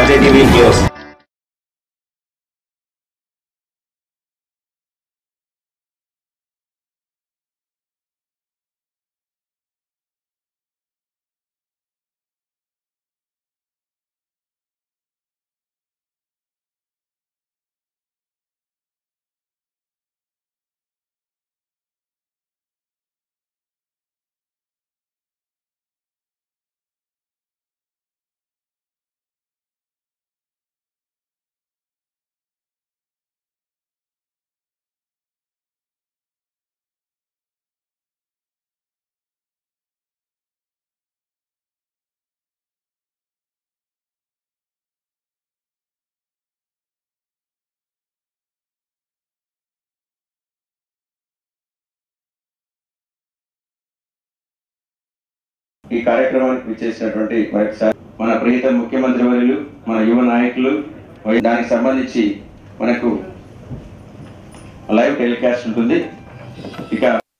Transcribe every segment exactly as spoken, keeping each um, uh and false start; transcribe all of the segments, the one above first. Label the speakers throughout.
Speaker 1: RJTV news. ఈ కార్యక్రమానికి విచ్చేసినటువంటి మరొకసారి మన ప్రియతమ ముఖ్యమంత్రి వర్యులు, మన యువ నాయకులు, దానికి సంబంధించి మనకు లైవ్ టెలికాస్ట్ ఉంటుంది. ఇక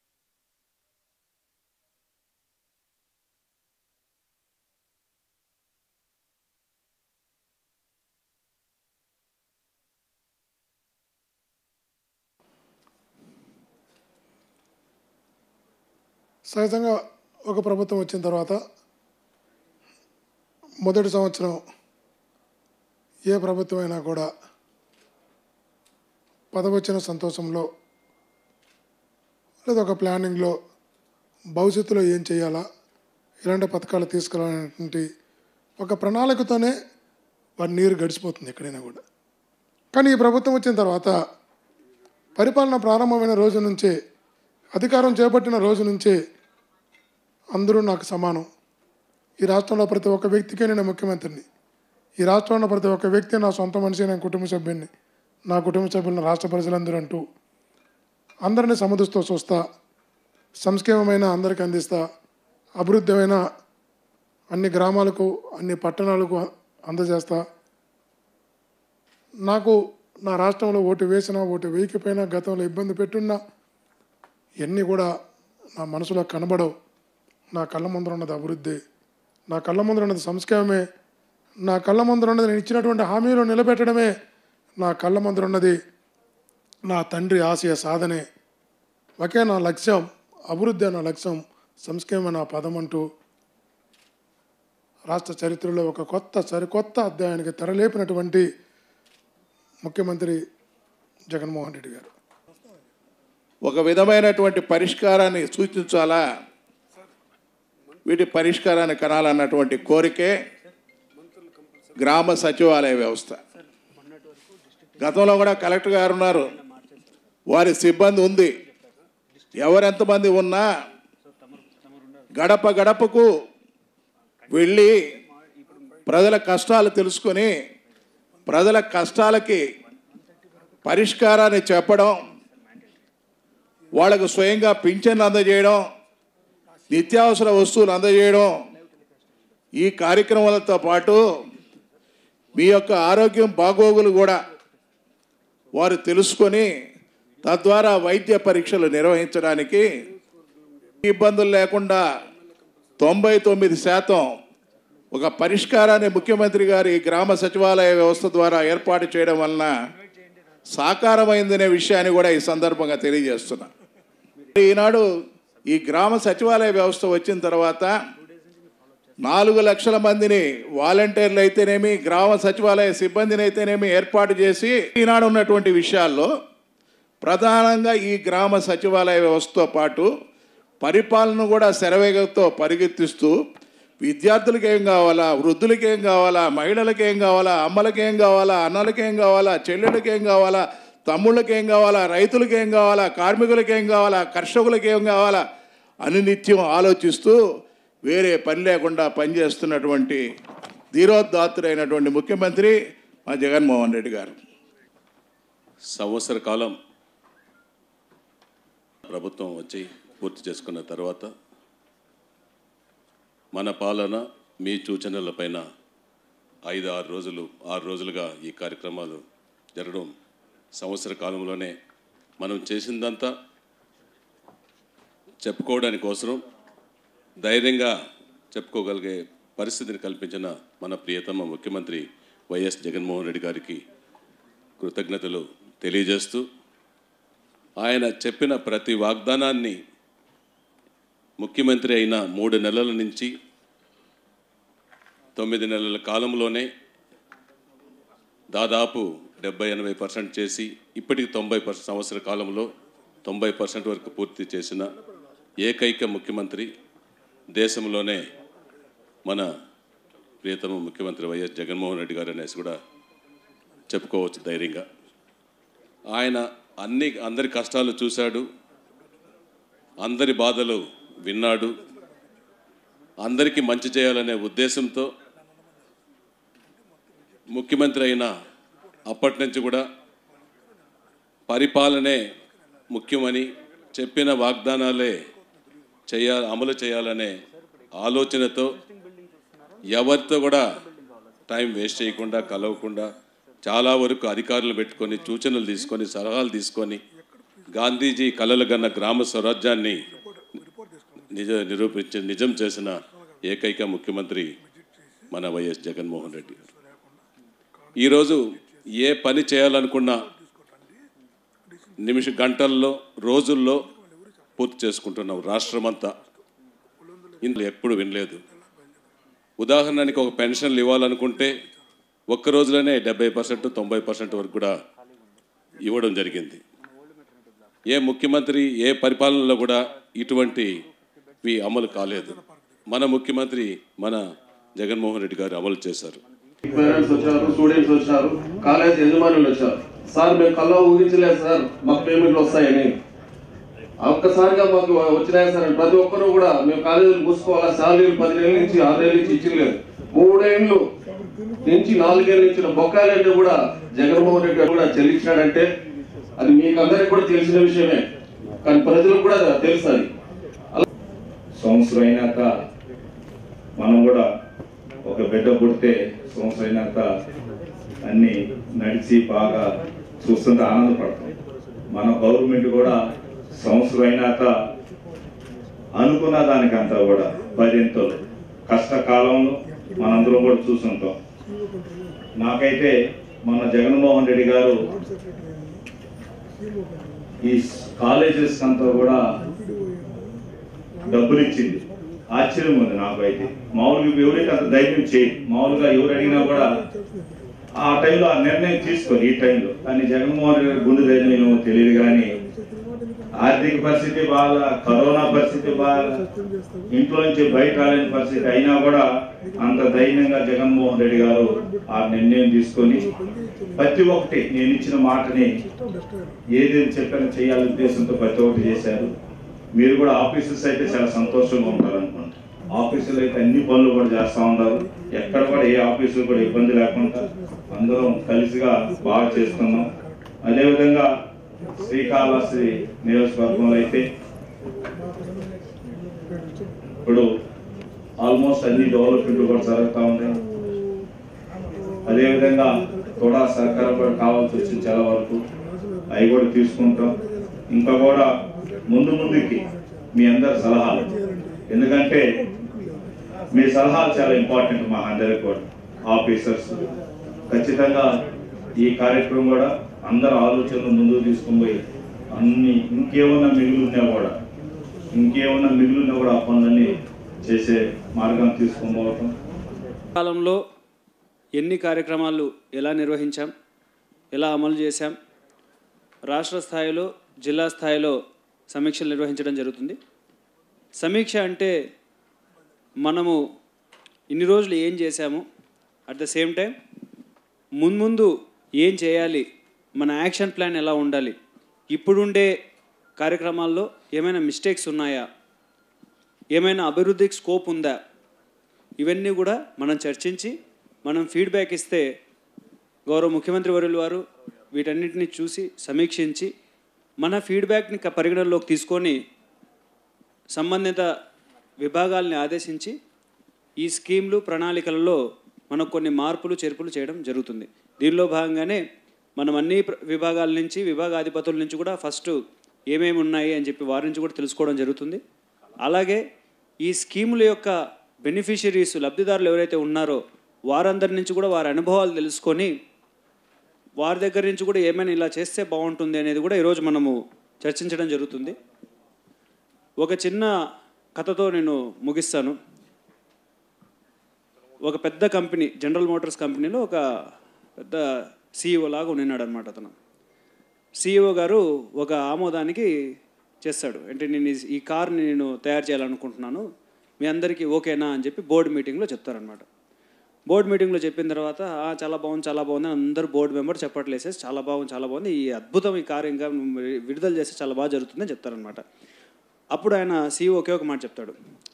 Speaker 2: సహజంగా ఒక ప్రభుత్వం వచ్చిన తర్వాత మొదటి సంవత్సరం ఏ ప్రభుత్వం అయినా కూడా పదవచ్చిన సంతోషంలో లేదా ఒక ప్లానింగ్లో భవిష్యత్తులో ఏం చేయాలా, ఇలాంటి పథకాలు తీసుకురావాలనేటువంటి ఒక ప్రణాళికతోనే వారి నీరు గడిచిపోతుంది ఎక్కడైనా కూడా. కానీ ఈ ప్రభుత్వం వచ్చిన తర్వాత పరిపాలన ప్రారంభమైన రోజు నుంచే, అధికారం చేపట్టిన రోజు నుంచే అందరూ నాకు సమానం, ఈ రాష్ట్రంలో ప్రతి ఒక్క వ్యక్తికి నేను ముఖ్యమంత్రిని, ఈ రాష్ట్రంలో ప్రతి ఒక్క వ్యక్తి నా సొంత మనిషి, నేను కుటుంబ సభ్యుని, నా కుటుంబ సభ్యులను రాష్ట్ర ప్రజలందరూ అంటూ అందరినీ సమర్థిస్తూ చూస్తా, సంక్షేమమైన అందరికీ అందిస్తా, అభివృద్ధిమైన అన్ని గ్రామాలకు అన్ని పట్టణాలకు అందజేస్తా. నాకు నా రాష్ట్రంలో ఓటు వేసినా ఓటు వేయకపోయినా గతంలో ఇబ్బంది పెట్టున్నా ఇవన్నీ కూడా నా మనసులో కనబడవు. నా కళ్ళ ముందర ఉన్నది అభివృద్ధి, నా కళ్ళ ముందర ఉన్నది సంక్షేమమే, నా కళ్ళ ముందర ఉన్నది నేను ఇచ్చినటువంటి హామీలు నిలబెట్టడమే, నా కళ్ళ ముందర ఉన్నది నా తండ్రి ఆశయ సాధనే. ఒకే నా లక్ష్యం, అభివృద్ధి నా లక్ష్యం, సంక్షేమ నా పదం అంటూ రాష్ట్ర చరిత్రలో ఒక కొత్త సరికొత్త అధ్యాయానికి తెరలేపినటువంటి ముఖ్యమంత్రి జగన్మోహన్ రెడ్డి గారు.
Speaker 3: ఒక విధమైనటువంటి పరిష్కారాన్ని సూచించాలా, వీటి పరిష్కారాన్ని కనాలన్నటువంటి కోరికే గ్రామ సచివాలయ వ్యవస్థ. గతంలో కూడా కలెక్టర్ గారు ఉన్నారు, వారి సిబ్బంది ఉంది. ఎవరెంతమంది ఉన్నా గడప గడపకు వెళ్ళి ప్రజల కష్టాలు తెలుసుకొని ప్రజల కష్టాలకి పరిష్కారాన్ని చెప్పడం, వాళ్ళకు స్వయంగా పింఛన్లు అందజేయడం, నిత్యావసర వస్తువులు అందజేయడం, ఈ కార్యక్రమాలతో పాటు మీ యొక్క ఆరోగ్యం బాగోగులు కూడా వారు తెలుసుకొని తద్వారా వైద్య పరీక్షలు నిర్వహించడానికి ఇబ్బందులు లేకుండా తొంభై తొమ్మిది శాతం ఒక పరిష్కారాన్ని ముఖ్యమంత్రి గారి గ్రామ సచివాలయ వ్యవస్థ ద్వారా ఏర్పాటు చేయడం వలన సాకారమైందనే విషయాన్ని కూడా ఈ సందర్భంగా తెలియజేస్తున్నా. ఈనాడు ఈ గ్రామ సచివాలయ వ్యవస్థ వచ్చిన తర్వాత నాలుగు లక్షల మందిని వాలంటీర్లు అయితేనేమి, గ్రామ సచివాలయ సిబ్బందిని అయితేనేమి ఏర్పాటు చేసి ఈనాడు ఉన్నటువంటి విషయాల్లో ప్రధానంగా ఈ గ్రామ సచివాలయ వ్యవస్థతో పాటు పరిపాలన కూడా శరవేగంతో పరిగెత్తిస్తూ విద్యార్థులకి ఏం కావాలా, వృద్ధులకి ఏం కావాలా, మహిళలకి ఏం కావాలా, అమ్మలకి ఏం కావాలా, అన్నలకి ఏం కావాలా, చెల్లెళ్ళకి ఏం కావాలా, తమ్ముళ్ళకి ఏం కావాలా, రైతులకి ఏం కావాలా, కార్మికులకి ఏం కావాలా, కర్షకులకి ఏం కావాలా అని నిత్యం ఆలోచిస్తూ వేరే పని లేకుండా పనిచేస్తున్నటువంటి ధీరోదాత్తుడైనటువంటి ముఖ్యమంత్రి మా జగన్మోహన్ రెడ్డి గారు.
Speaker 4: సంవత్సర కాలం ప్రభుత్వం వచ్చి పూర్తి చేసుకున్న తర్వాత మన పాలన మీ సూచనలపైన ఐదు ఆరు రోజులు ఆరు రోజులుగా ఈ కార్యక్రమాలు జరగడం, సంవత్సర కాలంలోనే మనం చేసిందంతా చెప్పుకోవడానికి అవసరం, ధైర్యంగా చెప్పుకోగలిగే పరిస్థితిని కల్పించిన మన ప్రియతమ ముఖ్యమంత్రి వైఎస్ జగన్మోహన్ రెడ్డి గారికి కృతజ్ఞతలు తెలియజేస్తూ ఆయన చెప్పిన ప్రతి వాగ్దానాన్ని ముఖ్యమంత్రి అయిన మూడు నెలల నుంచి తొమ్మిది నెలల కాలంలోనే దాదాపు డెబ్బై ఎనభై పర్సెంట్ చేసి ఇప్పటికి తొంభై పర్సెంట్ సంవత్సర కాలంలో తొంభై పర్సెంట్ వరకు పూర్తి చేసిన ఏకైక ముఖ్యమంత్రి దేశంలోనే మన ప్రియతమ ముఖ్యమంత్రి వైఎస్ జగన్మోహన్ రెడ్డి గారు అనేసి కూడా చెప్పుకోవచ్చు ధైర్యంగా. ఆయన అన్ని అందరి కష్టాలు చూశాడు, అందరి బాధలు విన్నాడు, అందరికీ మంచి చేయాలనే ఉద్దేశంతో ముఖ్యమంత్రి అయిన అప్పటి నుంచి కూడా పరిపాలనే ముఖ్యమని చెప్పిన వాగ్దానాలే చేయ అమలు చేయాలనే ఆలోచనతో ఎవరితో కూడా టైం వేస్ట్ చేయకుండా కలవకుండా చాలా వరకు అధికారులు పెట్టుకొని సూచనలు తీసుకొని సలహాలు తీసుకొని గాంధీజీ కలలు గన్న గ్రామ స్వరాజ్యాన్ని నిజ నిరూపించి నిజం చేసిన ఏకైక ముఖ్యమంత్రి మన వైఎస్ జగన్మోహన్ రెడ్డి గారు. ఈరోజు ఏ పని చేయాలనుకున్నా నిమిష గంటల్లో రోజుల్లో పూర్తి చేసుకుంటున్నాం. రాష్ట్రమంతా ఇందులో ఎప్పుడు వినలేదు. ఉదాహరణకి ఒక పెన్షన్లు ఇవ్వాలనుకుంటే ఒక్క రోజులోనే డెబ్బై పర్సెంట్ తొంభై పర్సెంట్ వరకు కూడా ఇవ్వడం జరిగింది. ఏ ముఖ్యమంత్రి ఏ పరిపాలనలో కూడా ఇటువంటివి అమలు కాలేదు. మన ముఖ్యమంత్రి మన జగన్మోహన్ రెడ్డి గారు అమలు చేశారు.
Speaker 5: పేరెంట్స్ వచ్చారు, స్టూడెంట్స్ వచ్చారు, కాలేజ్ యజమానులు వచ్చారు. సార్ మేము కల్లో ఊహించలేదు సార్ మాకు పేమెంట్లు వస్తాయని. ఒక్కసారిగా మాకు వచ్చినాయి సార్. ప్రతి ఒక్కరు కూడా మేము కాలేజీలు మూసుకోవాలా, శాలరీలు పది నెలల నుంచి ఆరు నెలల నుంచి ఇచ్చలేదు. మూడేళ్ళు నుంచి నాలుగేళ్ళు ఇచ్చిన బొక్కాలంటే కూడా జగన్మోహన్ రెడ్డి కూడా చెల్లించాడంటే అది మీకు అందరికి కూడా తెలిసిన విషయమే, కానీ ప్రజలకు కూడా తెలుసు. అది
Speaker 6: సంవత్సరం అయినాక మనం కూడా ఒక బిడ్డ పుడితే సంవత్సరం అయినాక అన్ని నడిచి బాగా చూస్తుంటే ఆనందపడతాం. మన గవర్నమెంట్ కూడా సంవత్సరం అయినాక అనుకున్న దానికంతా కూడా పదింతలు కష్టకాలంలో మనందరం కూడా చూస్తుంటాం. నాకైతే మన జగన్మోహన్ రెడ్డి గారు ఈ కాలేజెస్ అంతా కూడా డబ్బులు ఇచ్చింది. ఆశ్చర్యం ఉంది నాకైతే. మామూలుగా ఎవరైతే అంత ధైర్యం చేయి, మామూలుగా ఎవరు అడిగినా కూడా ఆ టైంలో ఆ నిర్ణయం తీసుకొని ఈ టైంలో. కానీ జగన్మోహన్ రెడ్డి గారి గుండె ధైర్యం ఏమో తెలియదు. కానీ ఆర్థిక పరిస్థితి బాగా, కరోనా పరిస్థితి బాగా, ఇంట్లో నుంచి బయట రాలేని పరిస్థితి అయినా కూడా అంత ధైర్యంగా జగన్మోహన్ రెడ్డి గారు ఆ నిర్ణయం తీసుకొని ప్రతి ఒక్కటి నేను ఇచ్చిన మాటని ఏదేది చెప్పినా చేయాలనే ఉద్దేశంతో ప్రతి ఒక్కటి చేశారు. మీరు కూడా ఆఫీసర్స్ అయితే చాలా సంతోషంగా ఉంటారు అనుకుంటా. ఆఫీసులు అయితే అన్ని పనులు కూడా చేస్తూ ఉంటారు. ఎక్కడ కూడా ఏ ఆఫీసులు కూడా ఇబ్బంది లేకుండా అందరం కలిసిగా బాగా చేస్తున్నాం. అదేవిధంగా శ్రీకాళహస్తి నియోజకవర్గంలో అయితే ఇప్పుడు ఆల్మోస్ట్ అన్ని డెవలప్మెంట్ కూడా జరుగుతూ ఉంది. అదేవిధంగా కూడా సహకారం కూడా కావాల్సి వచ్చింది చాలా వరకు, అవి కూడా తీసుకుంటాం. ఇంకా కూడా ముందు ముందుకి మీ అందరి సలహాలు, ఎందుకంటే మీ సలహాలు చాలా ఇంపార్టెంట్ మా అందరికి కూడా. ఆఫీసర్స్ ఖచ్చితంగా ఈ కార్యక్రమం కూడా అందరు ఆలోచనలు ముందుకు తీసుకుని పోయి అన్ని ఇంకేమన్నా మిగులున్నా కూడా ఇంకేమన్నా మిగులున్నా కూడా ఆ పనులన్నీ చేసే మార్గం తీసుకొని పోవటం.
Speaker 7: కాలంలో ఎన్ని కార్యక్రమాలు ఎలా నిర్వహించాం, ఎలా అమలు చేశాం, రాష్ట్ర స్థాయిలో జిల్లా స్థాయిలో సమీక్షలు నిర్వహించడం జరుగుతుంది. సమీక్ష అంటే మనము ఇన్ని రోజులు ఏం చేశాము, అట్ ద సేమ్ టైం ముందు ఏం చేయాలి, మన యాక్షన్ ప్లాన్ ఎలా ఉండాలి, ఇప్పుడుండే కార్యక్రమాల్లో ఏమైనా మిస్టేక్స్ ఉన్నాయా, ఏమైనా అభివృద్ధికి స్కోప్ ఉందా, ఇవన్నీ కూడా మనం చర్చించి మనం ఫీడ్బ్యాక్ ఇస్తే గౌరవ ముఖ్యమంత్రి వర్యులు వారు వీటన్నిటిని చూసి సమీక్షించి మన ఫీడ్బ్యాక్ని పరిగణనలోకి తీసుకొని సంబంధిత విభాగాల్ని ఆదేశించి ఈ స్కీమ్లు ప్రణాళికలలో మనకు కొన్ని మార్పులు చేర్పులు చేయడం జరుగుతుంది. దీనిలో భాగంగానే మనం అన్ని విభాగాల నుంచి విభాగాధిపతుల నుంచి కూడా ఫస్ట్ ఏమేమి ఉన్నాయి అని చెప్పి వారి నుంచి కూడా తెలుసుకోవడం జరుగుతుంది. అలాగే ఈ స్కీముల యొక్క బెనిఫిషరీస్ లబ్ధిదారులు ఎవరైతే ఉన్నారో వారందరి నుంచి కూడా వారి అనుభవాలు తెలుసుకొని వారి దగ్గర నుంచి కూడా ఏమైనా ఇలా చేస్తే బాగుంటుంది అనేది కూడా ఈరోజు మనము చర్చించడం జరుగుతుంది. ఒక చిన్న కథతో నేను ముగిస్తాను. ఒక పెద్ద కంపెనీ, జనరల్ మోటార్స్ కంపెనీలో ఒక పెద్ద సీఈఓ లాగా ఉన్నాడు అనమాట. అతను సీఈఓ గారు ఒక ఆమోదానికి చేస్తాడు. అంటే నేను ఈ కార్ని నేను తయారు చేయాలనుకుంటున్నాను, మీ అందరికీ ఓకేనా అని చెప్పి బోర్డు మీటింగ్లో చెప్తారనమాట. బోర్డు మీటింగ్లో చెప్పిన తర్వాత చాలా బాగుంది చాలా బాగుంది అని అందరూ బోర్డు మెంబర్ చప్పట్లు వేసేసి చాలా బాగుంది చాలా బాగుంది ఈ అద్భుతం ఈ కారు ఇంకా విడుదల చేస్తే చాలా బాగా జరుగుతుందని చెప్తారనమాట. అప్పుడు ఆయన సీఈఓ ఒకే ఒక మాట చెప్తాడు,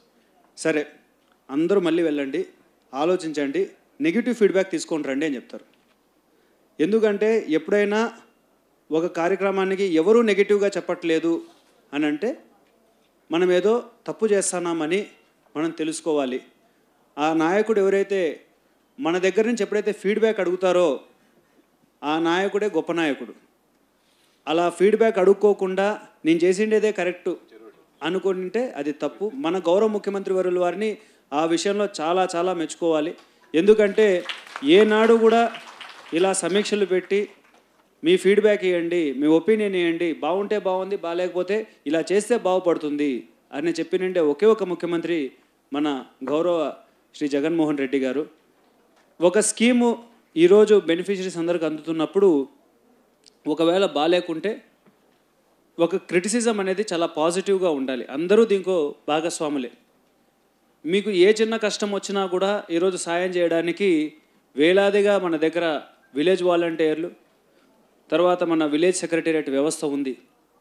Speaker 7: సరే అందరూ మళ్ళీ వెళ్ళండి, ఆలోచించండి, నెగిటివ్ ఫీడ్బ్యాక్ తీసుకొని రండి అని చెప్తారు. ఎందుకంటే ఎప్పుడైనా ఒక కార్యక్రమానికి ఎవరూ నెగిటివ్గా చెప్పట్లేదు అని అంటే మనం ఏదో తప్పు చేస్తున్నామని మనం తెలుసుకోవాలి. ఆ నాయకుడు ఎవరైతే మన దగ్గర నుంచి ఎప్పుడైతే ఫీడ్బ్యాక్ అడుగుతారో ఆ నాయకుడే గొప్ప నాయకుడు. అలా ఫీడ్బ్యాక్ అడుక్కోకుండా నేను చేసిండేదే కరెక్టు అనుకుంటే అది తప్పు. మన గౌరవ ముఖ్యమంత్రి వర్యుల వారిని ఆ విషయంలో చాలా చాలా మెచ్చుకోవాలి. ఎందుకంటే ఏనాడు కూడా ఇలా సమీక్షలు పెట్టి మీ ఫీడ్బ్యాక్ ఇవ్వండి, మీ ఒపీనియన్ ఇవ్వండి, బాగుంటే బాగుంది, బాగాలేకపోతే ఇలా చేస్తే బాగుపడుతుంది అని చెప్పినంటే ఒకే ఒక ముఖ్యమంత్రి మన గౌరవ శ్రీ జగన్మోహన్ రెడ్డి గారు. ఒక స్కీము ఈరోజు బెనిఫిషరీస్ అందరికి అందుతున్నప్పుడు ఒకవేళ బాగాలేకుంటే ఒక క్రిటిసిజం అనేది చాలా పాజిటివ్గా ఉండాలి. అందరూ దీనికో భాగస్వాములే. మీకు ఏ చిన్న కష్టం వచ్చినా కూడా ఈరోజు సాయం చేయడానికి వేలాదిగా మన దగ్గర విలేజ్ వాలంటీర్లు, తర్వాత మన విలేజ్ సెక్రటేరియట్ వ్యవస్థ ఉంది.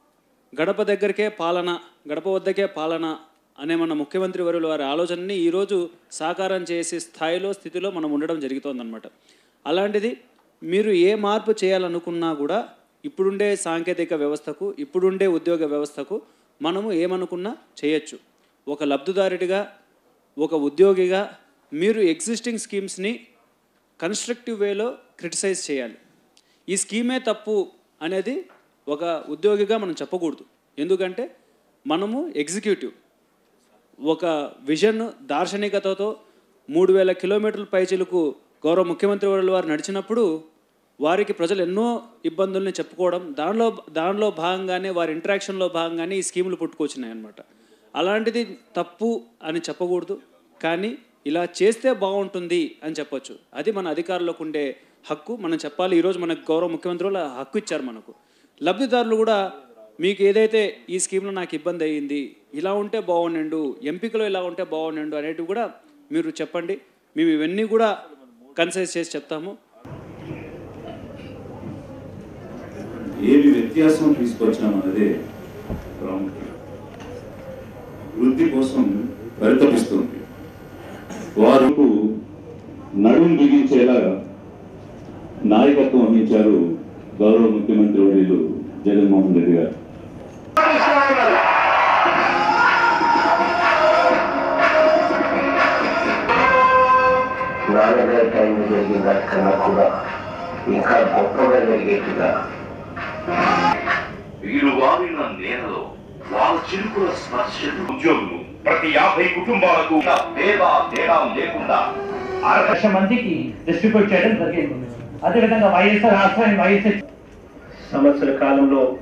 Speaker 7: గడప దగ్గరికే పాలన, గడప వద్దకే పాలన అనే మన ముఖ్యమంత్రి వర్యుల వారి ఆలోచనని ఈరోజు సాకారం చేసే స్థాయిలో స్థితిలో మనం ఉండడం జరుగుతోందన్నమాట. అలాంటిది మీరు ఏ మార్పు చేయాలనుకున్నా కూడా ఇప్పుడుండే సాంకేతిక వ్యవస్థకు, ఇప్పుడుండే ఉద్యోగ వ్యవస్థకు మనము ఏమనుకున్నా చేయొచ్చు. ఒక లబ్ధిదారుడిగా, ఒక ఉద్యోగిగా మీరు ఎగ్జిస్టింగ్ స్కీమ్స్ని కన్స్ట్రక్టివ్ వేలో క్రిటిసైజ్ చేయాలి. ఈ స్కీమే తప్పు అనేది ఒక ఉద్యోగిగా మనం చెప్పకూడదు. ఎందుకంటే మనము ఎగ్జిక్యూటివ్ ఒక విజన్ దార్శనికతతో మూడు వేల కిలోమీటర్ల పైచిలకు గౌరవ ముఖ్యమంత్రి వర్యుల వారు నడిచినప్పుడు వారికి ప్రజలు ఎన్నో ఇబ్బందుల్ని చెప్పుకోవడం, దానిలో దానిలో భాగంగానే వారి ఇంటరాక్షన్లో భాగంగానే ఈ స్కీములు పుట్టుకొచ్చినాయి అన్నమాట. అలాంటిది తప్పు అని చెప్పకూడదు, కానీ ఇలా చేస్తే బాగుంటుంది అని చెప్పొచ్చు. అది మన అధికారులకు ఉండే హక్కు, మనం చెప్పాలి. ఈరోజు మనకు గౌరవ ముఖ్యమంత్రి వాళ్ళు హక్కు ఇచ్చారు మనకు. లబ్ధిదారులు కూడా మీకు ఏదైతే ఈ స్కీమ్లో నాకు ఇబ్బంది అయ్యింది, ఇలా ఉంటే బాగుండు, ఎంపికలో ఇలా ఉంటే బాగుండు అనేటివి కూడా మీరు చెప్పండి. మేము ఇవన్నీ కూడా కన్సైజ్ చేసి చెప్తాము.
Speaker 8: ఏమి వ్యత్యాసం తీసుకొచ్చామన్నదే ప్రాముఖ్యం. వృద్ధి కోసం పరితపిస్తుంది. వారు నడుం బిగించేలా నాయకత్వం వహించారు గౌరవ ముఖ్యమంత్రి వర్యులు జగన్మోహన్ రెడ్డి గారు.
Speaker 9: నాన్నగారి టైంలో జరిగిన దానికన్నా కూడా ఇంకా గొప్పగా జరిగేట్టుగా వీరు వారిన నేలలో వాళ్ళ చిరుకుల స్పర్శలు ఉద్యోగులు ప్రతి యాభై కుటుంబాలకు తేడా తేడా లేకుండా అర లక్ష మందికి డిస్ట్రిబ్యూట్ చేయడం జరిగింది. అదేవిధంగా వైఎస్ఆర్ రాష్ట్రాన్ని వైఎస్ఆర్ సంవత్సర కాలంలో